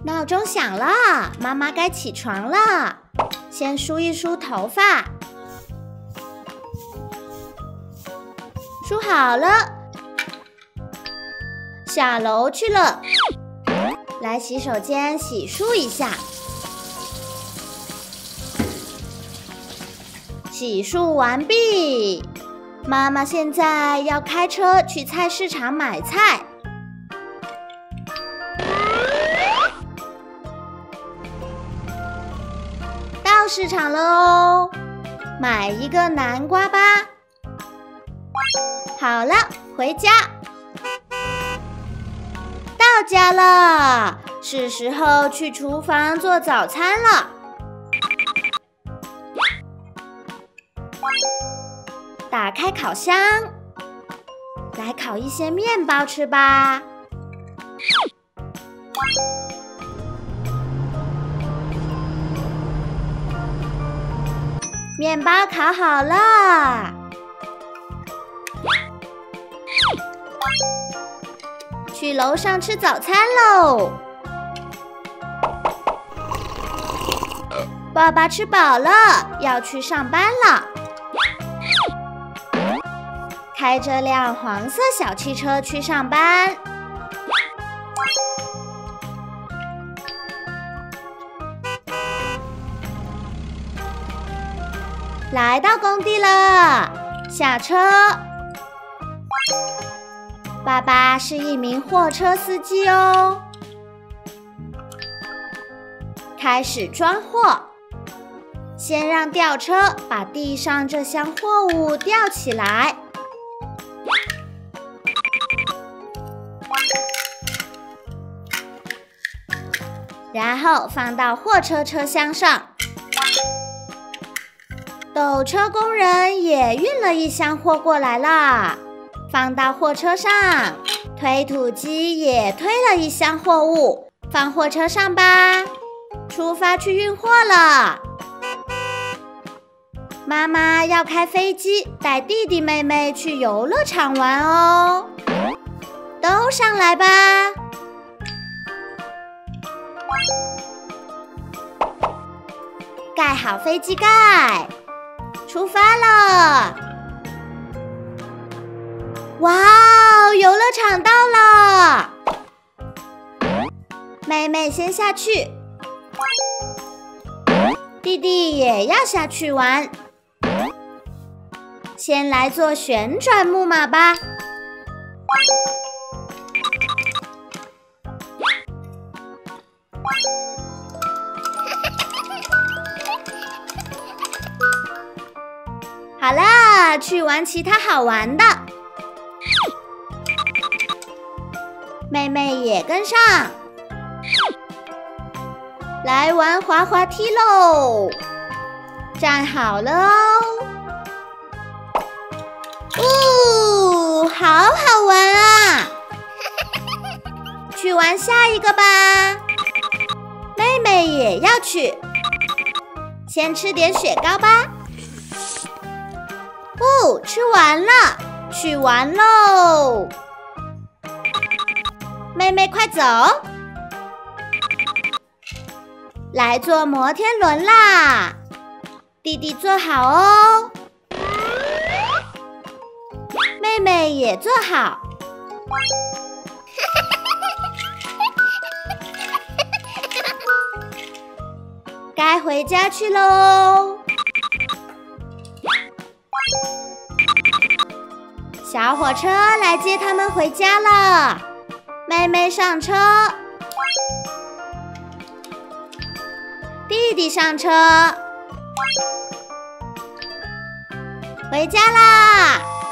闹钟响了，妈妈该起床了。先梳一梳头发，梳好了，下楼去了。来洗手间洗漱一下。洗漱完毕，妈妈现在要开车去菜市场买菜。到市场了哦，买一个南瓜吧。好了，回家。到家了，是时候去厨房做早餐了。打开烤箱，来烤一些面包吃吧。面包烤好了，去楼上吃早餐喽。爸爸吃饱了，要去上班了。开着辆黄色小汽车去上班。来到工地了，下车。爸爸是一名货车司机哦。开始装货，先让吊车把地上这箱货物吊起来。然后放到货车车厢上。斗车工人也运了一箱货过来啦，放到货车上。推土机也推了一箱货物，放货车上吧。出发去运货了。妈妈要开飞机带弟弟妹妹去游乐场玩哦，都上来吧。盖好飞机盖，出发了！哇哦，游乐场到了！妹妹先下去，弟弟也要下去玩。先来坐旋转木马吧。好啦，去玩其他好玩的。妹妹也跟上，来玩滑滑梯喽！站好了哦，好好玩啊！去玩下一个吧。妹妹也要去，先吃点雪糕吧。哦，吃完了，去玩喽！妹妹快走，来坐摩天轮啦！弟弟坐好哦，妹妹也坐好。该回家去喽。小火车来接他们回家了，妹妹上车，弟弟上车，回家啦！